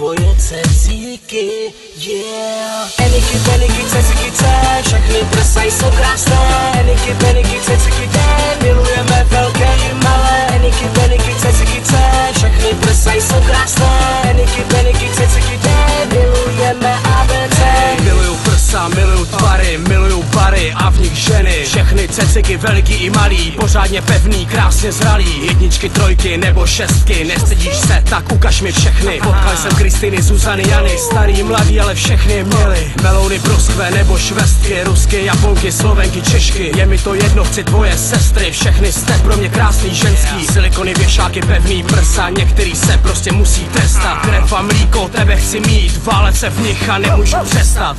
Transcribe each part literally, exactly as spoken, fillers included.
tvoje cecíky, yeah. Eniky, peniky, ceciky, ce, všechny prsa jsou krásné. Eniky, peniky, ceciky, te, milujeme velké i malé. Eniky, peniky, ceciky, ce, všechny prsa jsou krásné. Eniky, peniky, ceciky, te, milujeme A B C. Miluju prsa, miluju tvary, miluju bary a v nich ženy. Všechny ceciky, veliký i malý, pořádně pevný, krásně zralý. Jedničky, trojky nebo šestky, nestydíš se, tak ukaž mi všechny. Potkal jsem Kristýny, Zuzany, Jany, starý, mladý, ale všechny je měli. Melouny, broskve nebo švestky, rusky, japonky, slovenky, češky. Je mi to jedno, chci tvoje sestry, všechny jste pro mě krásný ženský. Silikony, věšáky, pevný prsa, některý se prostě musí trestat. Krev a mlíko, tebe chci mít, válet se v nich a nemůžu přestat.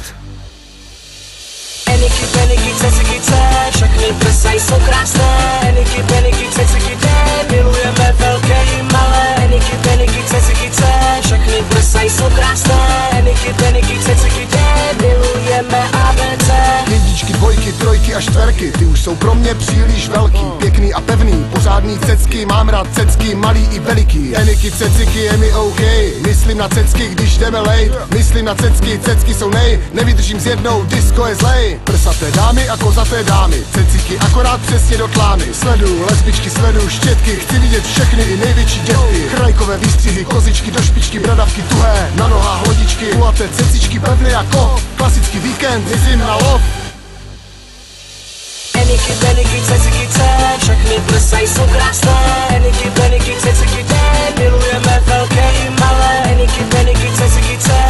Eniky, peniky, ceciky, ce, všechny prsa jsou krásné. Eniky, peniky, ceciky, te, milujeme velké i malé. Eniky, peniky, ceciky, ce, všechny prsa jsou krásné. Eniky, peniky, ceciky, te, milujeme A B C. Jedničky, dvojky, trojky a čtverky, ty už jsou pro mě příliš velký. Pěkný a pevný, pořádný cecky, mám rád cecky, malý i veliký. Eniky, ceciky je mi OK, myslím na cecky, když jdeme lejt. Myslím na cecky, cecky jsou nej, nevydržím s jednou, disco je zlej. Prsaté dámy a kozaté dámy, ceciky akorát přesně do tlámy. Sleduju lesbičky, sleduju štětky, chci vidět všechny i největší dětky. Krajkové výstřihy, kozičky do špičky, bradavky tuhé, na nohách lodičky, kulaté cecičky pevné jako klasický víkend, myslím na lov. Eniky, peniky, ceciky, ce, všechny prsa jsou krásné. Eniky, peniky, ceciky, te, milujeme velké i malé. Eniky, peniky, ceciky, ce,